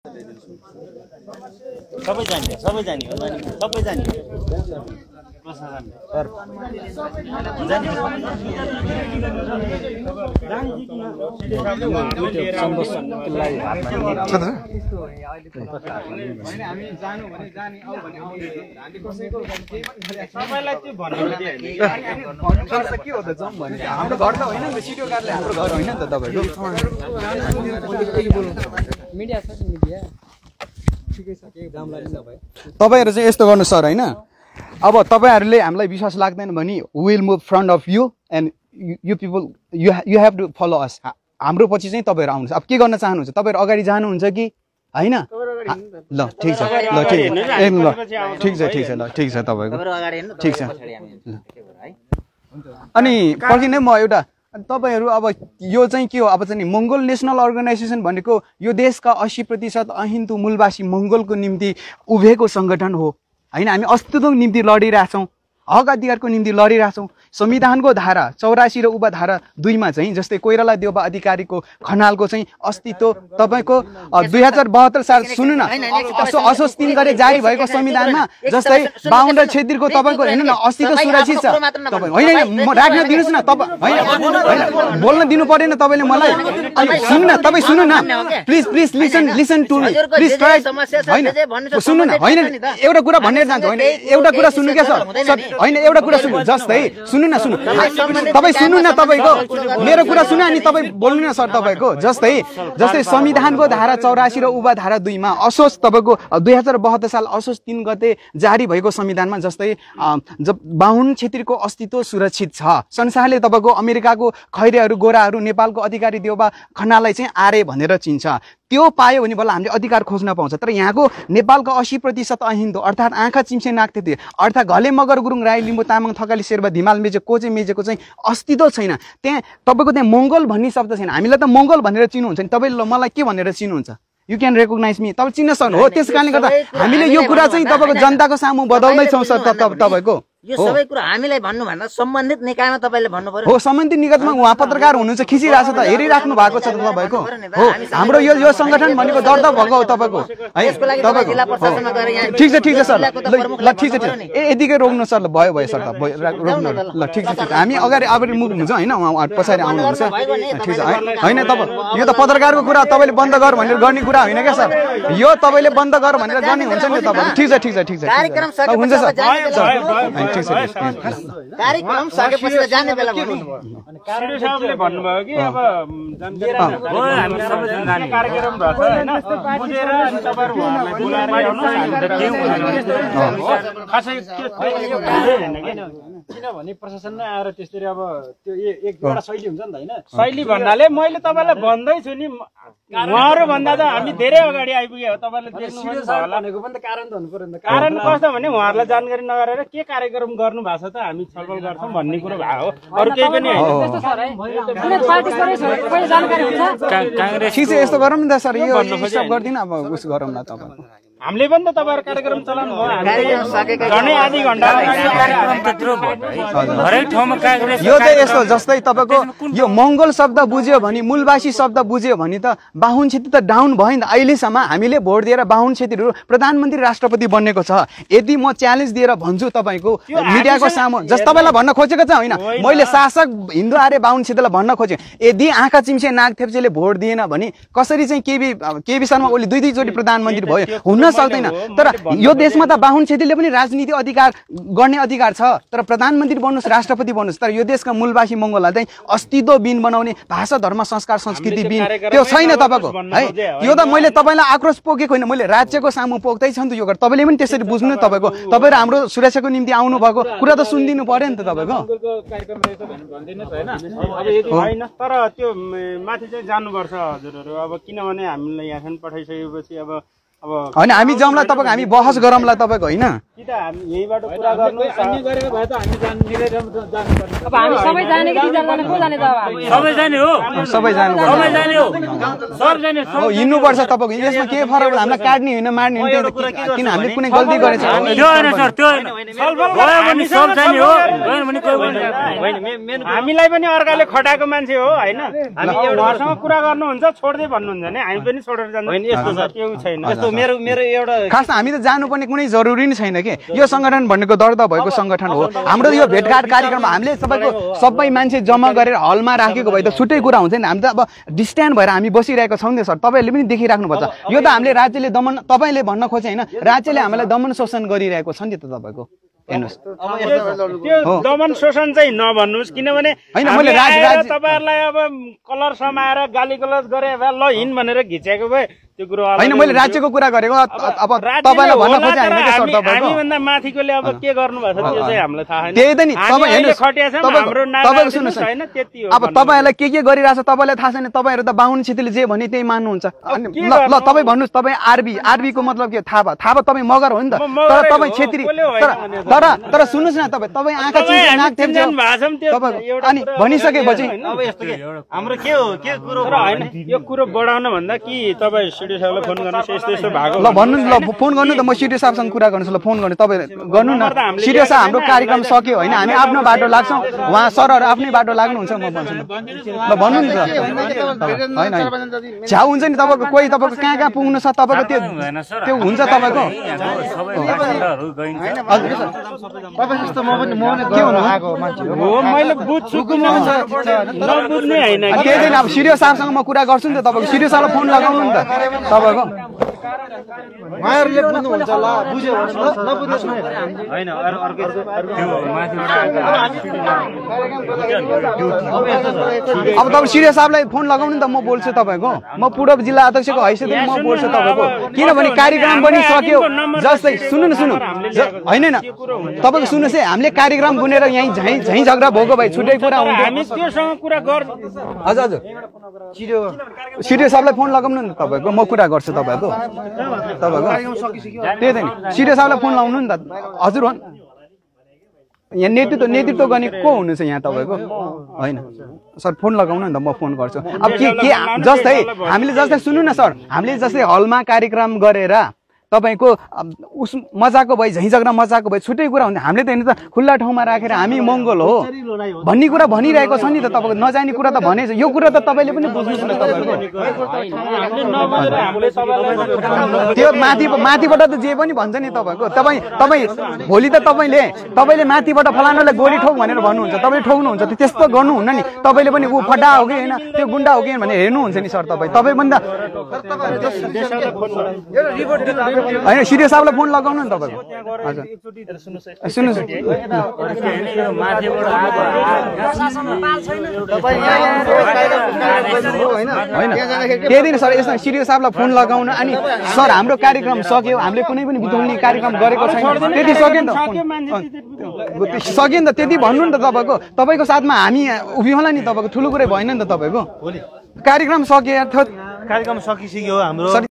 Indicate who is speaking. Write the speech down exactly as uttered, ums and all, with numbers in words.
Speaker 1: सबै जाने सबै जाने हो सबै जाने प्रशासन सर जाने
Speaker 2: हामी जानु भने जाने आउ भने आउने हामी कसैको
Speaker 1: सबैलाई त्यो भन्नु
Speaker 2: भन्नुपर्छ के हो त जाउँ भने हाम्रो घर त होइन नि त सिडिओ कार्यालय हाम्रो घर होइन नि त तपाईको
Speaker 3: मिडिया छ मिडिया ठिकै छ के दाम लाग्छ भाइ
Speaker 2: तपाईहरु चाहिँ यस्तो गर्नु सर हैन अब तपाईहरुले हामीलाई विश्वास लाग्दैन भने we will move front of you and you people you you have to follow us हाम्रो पछि चाहिँ तपाईहरु आउनुहुन्छ अब के गर्न चाहनुहुन्छ तपाईहरु अगाडि जानुहुन्छ कि हैन ल ठीक छ ल ठीक ए ल ठीक छ ठीक छ ल ठीक छ तपाईको ठीक छ अनि पर्खिन म एउटा तपाईहरु अब यो चाहिँ के हो अब चाहिँ मंगोल नेशनल अर्गनाइजेसन भनेको यो देशका अस्सी प्रतिशत अहिन्दू मूलवासी मंगोलको निम्ति उभिएको संगठन हो हैन हामी अस्तित्वको निम्ति लडिरहेछौं हक अधिकारको निम्ति लडिरहेछौं संविधानको धारा चौरासी र उप धारा दुई मा चाहिँ जस्तै कोइराला देउबा अधिकारीको खनालको चाहिँ अस्तित्व तपाईको दुई हजार बहत्तर साल सुन्नु न असो असोज तीन गते जारी भएको संविधानमा जस्तै बाहुन र छेत्रीको तपाईको हेर्नु न अस्तित्व सुरक्षित छ तपाई हैन म राख्न दिनुस् न तपाई हैन हैन बोल्न दिनु पर्दैन तपाईले मलाई अनि सुन्नु न तपाई सुन्नु न please please listen listen to me please try हैन सुन्नु न हैन एउटा कुरा भन्ने जान्छ हैन एउटा कुरा सुन्नु के सर हैन एउटा कुरा सुन्नु जस्तै सुन्नु न सुन्नु तपाई सुन्नु न तपाईको मेरो कुरा सुन्नु अनि तपाई बोल्नु न सर तपाईको जस्तै जस्तै संविधानको धारा चौरासी र उप धारा दुई मा असोज तपाईको दुई हजार बहत्तर साल असोज तीन गते जारी भएको संविधानमा जस्तै जब बाहुन क्षेत्रीको अस्तित्व सुरक्षित छ संसारले तपाईको अमेरिकाको खैरेहरू गोराहरू नेपालको अधिकारी देउबा खनालाई चाहिँ आर्य भनेर चिन्छ त्यो पायो भने बल्ल हामीले अधिकार खोज्न पाउँछ तर यहाँको नेपालको अस्सी प्रतिशत अहिन्दू अर्थात आँखा चिम्से नाक्थे अर्थात घले मगर गुरुङ राई लिम्बू तामाङ थकाली शेर्पा धिमाल मेचे कोचे मेजेको चाहिँ अस्तित्व छैन त्यहाँ तपाईको त्यहाँ मंगोल भन्ने शब्द छैन हामीलाई त मंगोल भनेर चिन्नुहुन्छ नि तपाईले मलाई के भनेर चिन्नुहुन्छ यु क्यान रेकग्नाइज मी तपाईं चिन्न सक्नु हो त्यसकारणले गर्दा हामीले यो कुरा चाहिँ तपाईको जनताको सामु बदल्दै छौं सर तपाईको
Speaker 4: यो सबै कुरा हामीलाई भन्नु भन्दा सम्बन्धित निकायमा तपाईले भन्नु पर्यो
Speaker 2: हो सम्बन्धित निकायमा उहाँ पत्रकार हुनुहुन्छ खिचिरहेछ त हेरिराख्नु भएको छ तपाईको हो हाम्रो यो यो संगठन भनेको दर्द भएको हो तपाईको है तपाईको जिल्ला प्रशासनमा गएर यहाँ ठीक छ ठीक छ सर ल ठीक छ ए यतिकै रोक्नु सर ल भयो भयो सर त रोक्नु ल ठीक छ ठीक हामी अगाडि अगाडि मुभ हुन्छ हैन उहाँ पछाडी आउनुहुन्छ ठीक छ हैन तपाई यो त पत्रकारको कुरा तपाईले बन्द गर भनेर गर्ने कुरा होइन के सर यो तपाईले बन्द गर भनेर गर्ने हुन्छ नि तपाईको ठीक छ ठीक छ ठीक छ कार्यक्रम सकेपछि हुन्छ सर
Speaker 4: कार्यक्रम सकेपछि जाने बेला भन्नु
Speaker 1: अनि कार्य साहबले भन्नुभयो कि अब जानकारी हो हामी सबै जाने कार्यक्रम भन्छ हैन बुझेर अनि तपाईहरु उहाँलाई बोलाएर आउनुहोस् हामी त के हुन्छ खासै यो कार्य हैन के किनभने प्रशासन नै आएर त्यसरी अब त्यो एक एउटा शैली हुन्छ नि त हैन शैली भन्नाले मैले तपाईलाई भन्दै छु नि उहाँहरु भन्दा त हामी धेरै अगाडि आइपुगे हो तपाईले देख्नु भएको छ होला भनेको पनि त कारण त हुनु पर्यो नि त कारण कस्तो भने उहाँहरुलाई जानकारी नगरेर के कार्यक्रम गर्नु भएको छ त हामी छलफल गर्छौं भन्ने कुरा भएको हो अरु केही पनि हैन त्यस्तो सर है कुनै पार्टी सबै पहिले जानकारी हुन्छ कांग्रेस
Speaker 2: ठीक छ यस्तो गरौँ नि त सर यो स्टप गर्दिन अब उस गरौँ न तपाईँ
Speaker 1: हामीले पनि त तपाईहरु कार्यक्रम चलाउनु भयो हामीले झन्डै आधी घण्टा कार्यक्रम त्यत्रो भयो हरेक ठाउँमा कांग्रेस
Speaker 2: यो चाहिँ यस्तो जस्तै तपाईको यो मंगोल शब्द बुझ्यो भने मूलवासी शब्द बुझ्यो भने त बाहुन क्षेत्री त डाउन भयो नि त अहिलेसम्म हामीले भोट दिएर बाहुन क्षेत्रीहरु प्रधानमन्त्री राष्ट्रपति बन्नेको छ यदि म च्यालेन्ज दिएर भन्छु तपाईको मिडियाको सामु जस तपाईलाई भन्न खोजेको छ हैन मैले शासक हिन्दू आर्य बाहुन क्षेत्रलाई भन्न खोजे यदि आँखा चिम्से नाग थेप्सेले भोट दिएन भने कसरी चाहिँ केबी केबी शर्मा ओली दुई दुई चोटी प्रधानमन्त्री भयो हुन सक्दैन तर यो देशमा त बाहुन क्षेत्रीले पनि राजनीति अधिकार गर्ने अधिकार छ तर प्रधानमन्त्री बन्नुस् राष्ट्रपति बन्नुस् तर यो देशका मूलवासी मंगोललाई चाहिँ अस्तित्व बिन बनाउने भाषा धर्म संस्कार संस्कृति बिन त्यो छैन तपाईको है यो त मैले तपाईलाई आक्रोश पोकेको हैन मैले राज्यको सामु पोक्दै छ नि त यो कुरा तपाईले पनि त्यसरी बुझ्नु न तपाईको तपाईहरु हाम्रो सुरक्षाको निम्ति आउनु भएको कुरा त सुन्दिनु पर्यो नि त तपाईको
Speaker 1: कार्यक्रम रहेछ भन्ने भन्दिनुस् हैन अब यदि हैन तर त्यो माथि चाहिँ जानुपर्छ हजुरहरु अब किनभने हामीलाई यहाँसम्म पठाइसकेपछि अब
Speaker 2: होइन हामी जाउँला तपाईँको हामी बहस गरौँला तपाईँको होइन
Speaker 1: कि त हामी यहीबाट कुरा गर्नु अन्य गरेको भए त हामी जान मिलेर जानुपर्ने
Speaker 5: अब हामी सबै जाने कि जाने को जाने त अब
Speaker 6: सबै जाने हो
Speaker 2: सबै जानु
Speaker 6: सबै जाने हो सब जाने
Speaker 2: हो हिँड्नुपर्छ तपाईँको यसमा के फरक पर्छ हामीलाई काट्ने होइन मार्ने होइन किन हामीले कुनै गल्ती गरेछ
Speaker 6: त्यो होइन सर त्यो गयो भने सब जाने हो गएन भने कोही होइन
Speaker 1: हामीलाई पनि अर्काले खटाएको मान्छे हो होइन हामी उहाँसँग कुरा गर्नुहुन्छ छोड्दै भन्नुहुन्छ भने हामी पनि छोडेर जान्छ होइन यस्तो छ केही छैन यस्तो मेरो मेरो एउटा
Speaker 2: खास हामी त जानुपर्ने कुनै जरुरी नै छैन के यो सङ्गठन भनेको दर्ता भएको सङ्गठन हो हाम्रो यो भेटघाट कार्यक्रममा हामीले सबैको सबै मान्छे जम्मा गरेर हलमा राखेको भए त छुट्टै कुरा हुन्छ नि हामी त अब डिस्ट्यान्ड भएर हामी बसिरहेको छौँ नि सर तपाईँहरूले पनि देखिराख्नुपर्छ यो त हामीले राज्यले दमन तपाईँले भन्न खोजे होइन राज्यले हामीलाई दमन शोषण गरिरहेको छ नि त तपाईँको हेर्नुहोस्
Speaker 1: त्यो दमन शोषण चाहिँ नभन्नुहोस् किनभने तपाईँहरूलाई अब कलर समाएर गाली गलौज गरे ल हिँड भनेर घिचेको भए त्यो कुरो
Speaker 2: होइन मैले राज्यको कुरा गरेको अब तपाईँलाई भन्न खोजे होइन के सर तपाईँको
Speaker 1: हामीभन्दा माथिकोले अब के गर्नु भएको छ त्यो चाहिँ हामीलाई थाहा छैन
Speaker 2: त्यही त नि तपाईँ हेर्नुहोस्
Speaker 1: हाम्रो
Speaker 2: तपाईँको सुन्नुहोस्
Speaker 1: छैन त्यति हो
Speaker 2: अब तपाईँहरूलाई के के गरिरहेछ तपाईँलाई थाहा छैन तपाईँहरू त बाहुन छितिले जे भने त्यही मान्नुहुन्छ ल ल तपाईँ भन्नुहोस् तपाईँ आरबी आरबीको मतलब के थाहा भयो थाहा भयो तपाईँ मगर हो नि त तर तपाईँ छेत्री तर तर सुन्नुहोस् न तपाईँ तपाईँ आँखा चिन्छ नाक थिन्छ अनि भनिसकेपछि
Speaker 3: हाम्रो के हो के कुरो
Speaker 1: होइन यो कुरो बढाउन भन्दा कि तपाईँ सिडिओ साहबलाई फोन गर्नुहोस् यस्तो यस्तो भएको
Speaker 2: ल भन्नु ल फोन गर्नु त म सिडिओ साहबसँग कुरा गर्नुहोस् ल फोन गर्नु तपाईँ गर्नु न सिडिओ साहब हाम्रो कार्यक्रम सक्यो होइन हामी आफ्नो बाटो लाग्छौँ उहाँ सरहरू आफ्नै बाटो लाग्नुहुन्छ म भन्छु ल भन्नु नि त होइन होइन छ्याउ हुन्छ नि तपाईँको कोही तपाईँको कहाँ कहाँ पुग्नु छ तपाईँको त्यो त्यो हुन्छ तपाईँको
Speaker 1: हो मैले बुझ्छु नबुझ्ने होइन
Speaker 2: त्यही दिन अब सिडिओ साहबसँग म कुरा गर्छु नि त तपाईँको सिडिओ साहबलाई फोन लगाउनु नि त तपाईँको
Speaker 3: उहाँहरूले बुझ्नुहुन्छ ल बुझ्यो नबुझ्नुहोस् न
Speaker 1: होइन अर्को
Speaker 2: अब तपाईँ सिडिओ साहबलाई फोन लगाउनु नि त म बोल्छु तपाईँको म पूर्व जिल्ला अध्यक्षको हैसियतले म बोल्छु तपाईँको किनभने कार्यक्रम पनि सक्यो जस्तै सुन्नु न सुन्नु होइन न तपाईँको सुन्नुहोस् है हामीले कार्यक्रम बुनेर यहीँ झैँ झैँ झगडा भएको भए छुट्टै कुरा हुन्थ्यो
Speaker 1: हामी त्योसँग कुरा गर्छ
Speaker 2: हजुर हजुर सिडिओ साहबलाई फोन लगाउनु नि तपाईँको म कुरा गर्छु तपाईँको तपाईँको त्यही त नि सिडिओ साहबलाई फोन लगाउनु नि त हजुर हो यहाँ नेतृत्व नेतृत्व गर्ने को हुनुहुन्छ यहाँ तपाईँको होइन सर फोन लगाउनु नि त म फोन गर्छु अब के के जस्तै हामीले जस्तै सुन्नु न सर हामीले जस्तै हलमा कार्यक्रम गरेर तपाईँको उस मजाको भए झैँ झगडा मजाको भए छुट्टै कुरा हुन्छ हामीले त हेर्नु त खुल्ला ठाउँमा राखेर हामी मङ्गल हो भन्ने कुरा भनिरहेको छ नि त तपाईँको नजाने कुरा त भनेछ यो कुरा त तपाईँले पनि बुझ्नुहोस् न तपाईँको त्यो माथि माथिबाट त जे पनि भन्छ नि तपाईँको तपाईँ तपाईँ भोलि त तपाईँले तपाईँले माथिबाट फलानालाई गोली ठोक भनेर भन्नुहुन्छ तपाईँले ठोक्नुहुन्छ त्यस्तो गर्नुहुन्न नि तपाईँले पनि ऊ फड्डा हो कि होइन त्यो गुन्डा हो कि भनेर हेर्नुहुन्छ नि सर तपाईँ तपाईँ पनि त होइन सिडिओ साहबलाई फोन लगाउनु नि तपाईँको हजुर सुन्नुहोस् होइन त्यही दिन सर यसमा सिडिओ साहबलाई फोन लगाउनु अनि सर हाम्रो कार्यक्रम सक्यो हामीले कुनै पनि बिथोल्ने कार्यक्रम गरेको छैन त्यति सक्यो नि त सक्यो नि त त्यति भन्नु नि त तपाईँको तपाईँको साथमा हामी उभिउँला नि तपाईँको ठुलो कुरै भएन नि त तपाईँको कार्यक्रम सक्यो
Speaker 3: कार्यक्रम सकिसक्यो हाम्रो